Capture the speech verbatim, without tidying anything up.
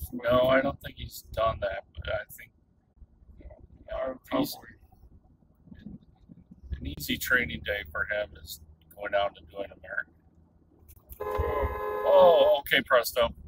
No, I don't think he's done that, but I think Or he's, probably. an easy training day for him is going down to doing American. Oh, Oh, okay, Presto.